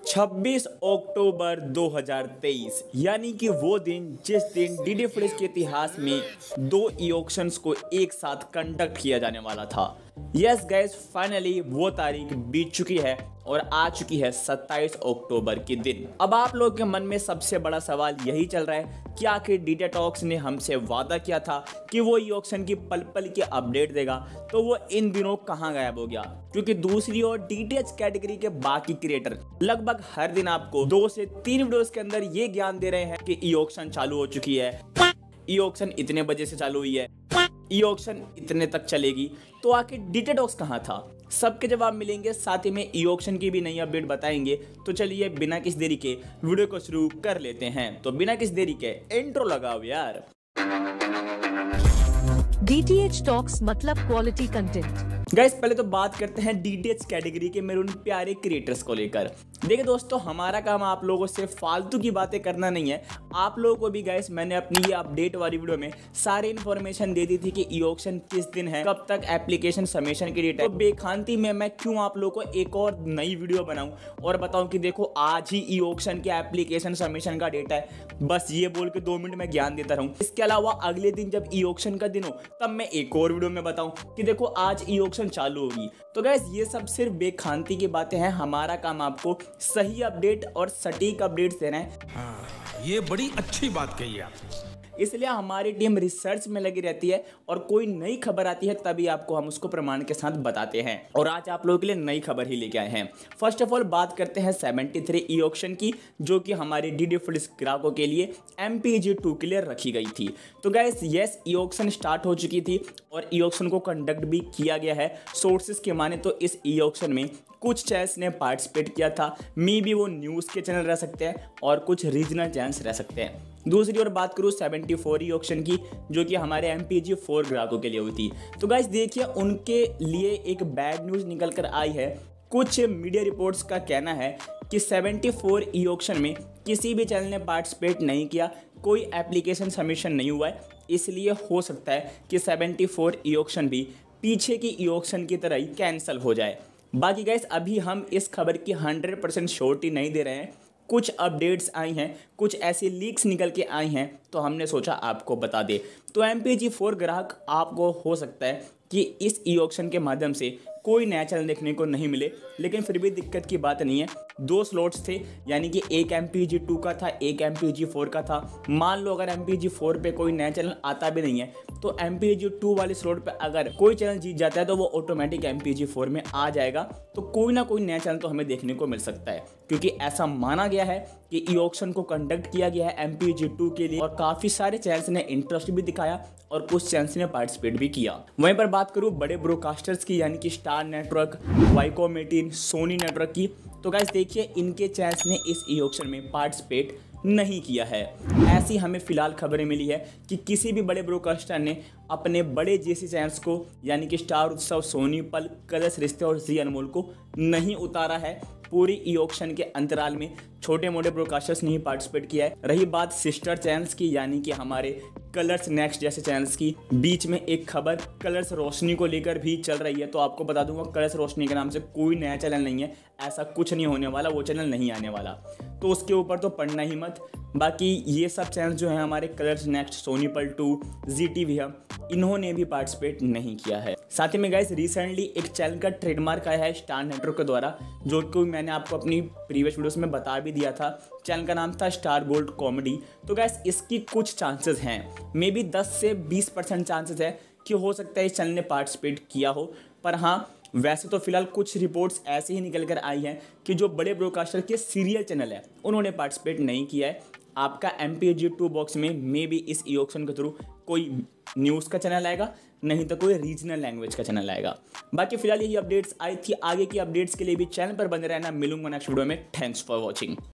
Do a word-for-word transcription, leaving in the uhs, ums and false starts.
छब्बीस अक्टूबर दो हज़ार तेईस यानी कि वो दिन जिस दिन डीडी फ्रिज के इतिहास में दो ई ऑक्शंस को एक साथ कंडक्ट किया जाने वाला था। यस गाइस, फाइनली वो तारीख बीत चुकी है और आ चुकी है सत्ताईस अक्टूबर के दिन। अब आप लोगों के मन में सबसे बड़ा सवाल यही चल रहा है कि आखिर डीडी टॉक्स ने हमसे वादा किया था कि वो ई ऑक्शन की पल पल की अपडेट देगा, तो वो इन दिनों कहां गायब हो गया। क्योंकि दूसरी ओर डीटीएच कैटेगरी के बाकी क्रिएटर लगभग हर दिन आपको दो से तीन वीडियोस के अंदर ये ज्ञान दे रहे हैं कि ई ऑक्शन चालू हो चुकी है, ई ऑक्शन इतने बजे से चालू हुई है, ई ऑक्शन इतने तक चलेगी। तो आखिर डीटी टॉक्स कहाँ था? सबके जवाब मिलेंगे, साथ ही में ई ऑक्शन की भी नई अपडेट बताएंगे। तो चलिए बिना किस देरी के वीडियो को शुरू कर लेते हैं। तो बिना किस देरी के इंट्रो लगाओ यार। डीटीएच टॉक्स मतलब क्वालिटी कंटेंट। गाइस पहले तो बात करते हैं डीटीएच कैटेगरी के मेरे उन प्यारे क्रिएटर्स को लेकर। देखिए दोस्तों, हमारा काम आप लोगों से फालतू की बातें करना नहीं है। आप लोगों को भी गाइस मैंने अपनी ये अपडेट वाली वीडियो में सारी इन्फॉर्मेशन दे दी थी कि ई ऑक्शन किस दिन है, कब तक एप्लीकेशन सबमिशन की डेट है। तो बेखानती में मैं क्यों आप लोगों को एक और नई वीडियो बनाऊं और बताऊं कि देखो आज ही ई ऑक्शन के एप्लीकेशन सबमिशन का डेट है, बस ये बोल के दो मिनट में ज्ञान देता रहूं। इसके अलावा अगले दिन जब ई ऑक्शन का दिन हो तब मैं एक और वीडियो में बताऊं कि देखो आज ई ऑक्शन चालू होगी। तो गाइस ये सब सिर्फ बेखानती की बातें हैं। हमारा काम आपको सही अपडेट और सटीक अपडेट्स देना है। हाँ, ये बड़ी अच्छी बात कही आप। इसलिए हमारी टीम रिसर्च में लगी रहती है और कोई नई खबर आती है तभी आपको हम उसको प्रमाण के साथ बताते हैं। और आज आप लोगों के लिए नई खबर ही लेके आए हैं। फर्स्ट ऑफ ऑल बात करते हैं तिहत्तर ई ऑक्शन की, जो कि हमारे डीडी फ्लिज ग्राहकों के लिए एम पी जी टू के लिए रखी गई थी। तो guys yes, e auction start हो चुकी थी और ई ऑक्शन को कंडक्ट भी किया गया है। सोर्सेज के माने तो इस ई ऑक्शन में कुछ चैनल्स ने पार्टिसिपेट किया था। मे बी वो न्यूज़ के चैनल रह सकते हैं और कुछ रीजनल चैनल्स रह सकते हैं। दूसरी ओर बात करूँ चौहत्तर ई ऑक्शन की, जो कि हमारे एम पी जी फोर ग्राहकों के लिए हुई थी। तो गाइस देखिए, उनके लिए एक बैड न्यूज़ निकल कर आई है। कुछ मीडिया रिपोर्ट्स का कहना है कि चौहत्तर ई ऑक्शन में किसी भी चैनल ने पार्टिसिपेट नहीं किया, कोई एप्लीकेशन सबमिशन नहीं हुआ है। इसलिए हो सकता है कि चौहत्तर ई ऑक्शन भी पीछे की ई ऑक्शन की तरह ही कैंसिल हो जाए। बाकी गाइस अभी हम इस खबर की हंड्रेड परसेंट श्योरिटी नहीं दे रहे हैं। कुछ अपडेट्स आई हैं, कुछ ऐसी लीक्स निकल के आई हैं, तो हमने सोचा आपको बता दे। तो एम पी जी फोर ग्राहक आपको हो सकता है कि इस ई ऑक्शन के माध्यम से कोई नया चैनल देखने को नहीं मिले, लेकिन फिर भी दिक्कत की बात नहीं है। दो स्लॉट्स थे, यानी कि एक एम पी जी टू का था, एक एम पी जी फोर का था। मान लो अगर एम पी जी फोर पे कोई नया चैनल आता भी नहीं है, तो एम पी जी टू वाले स्लॉट पे अगर कोई चैनल जीत जाता है तो वो automatic M P G four में आ जाएगा। तो कोई ना कोई नया चैनल तो हमें देखने को मिल सकता है, क्योंकि ऐसा माना गया है कि ई ऑक्शन को कंडक्ट किया गया है एम पी जी टू के लिए और काफ़ी सारे चैनल्स ने इंटरेस्ट भी दिखाया और कुछ चैनल्स ने पार्टिसिपेट भी किया। वहीं पर बात करूँ बड़े ब्रॉडकास्टर्स की, यानी कि Star network, Viacom eighteen, Sony network की, तो गाइस देखिए इनके चैनल्स ने इस ई ऑक्शन में पार्टिसिपेट नहीं किया है। ऐसी हमें फिलहाल खबरें मिली है कि किसी भी बड़े ब्रॉडकास्टर ने अपने बड़े जैसी चैनल्स को, यानी कि स्टार उत्सव, सोनी पल, कलर्स रिश्ते और जी अनमोल को नहीं उतारा है। पूरी ई ऑक्शन के अंतराल में छोटे मोटे ब्रॉडकास्टर्स ने ही पार्टिसिपेट किया है। रही बात सिस्टर चैनल्स की, यानी कि हमारे कलर्स नेक्स्ट जैसे चैनल्स की, बीच में एक खबर कलर्स रोशनी को लेकर भी चल रही है। तो आपको बता दूंगा, कलर्स रोशनी के नाम से कोई नया चैनल नहीं है, ऐसा कुछ नहीं होने वाला, वो चैनल नहीं आने वाला, तो उसके ऊपर तो पढ़ना ही मत। बाकी ये सब चैनल जो हैं हमारे कलर्स नेक्स्ट, सोनी पल टू, जी टी वी, इन्होंने भी पार्टिसिपेट नहीं किया है। साथ ही में गाइस रिसेंटली एक चैनल का ट्रेडमार्क आया है स्टार नेटवर्क के द्वारा, जो कि मैंने आपको अपनी प्रीवियस वीडियोस में बता भी दिया था। चैनल का नाम था स्टार गोल्ड कॉमेडी। तो गाइस इसकी कुछ चांसेस हैं, मे बी दस से बीस परसेंट चांसेस है कि हो सकता है इस चैनल ने पार्टिसिपेट किया हो। पर हाँ, वैसे तो फिलहाल कुछ रिपोर्ट्स ऐसे ही निकल कर आई हैं कि जो बड़े ब्रॉडकास्टर के सीरियल चैनल है उन्होंने पार्टिसिपेट नहीं किया है। आपका M P G two box में मे बी इस ई ऑक्शन के थ्रू कोई न्यूज़ का चैनल आएगा, नहीं तो कोई रीजनल लैंग्वेज का चैनल आएगा। बाकी फिलहाल यही अपडेट्स आई थी। आगे की अपडेट्स के लिए भी चैनल पर बने रहना। मिलूंगा नेक्स्ट वीडियो में। Thanks for watching.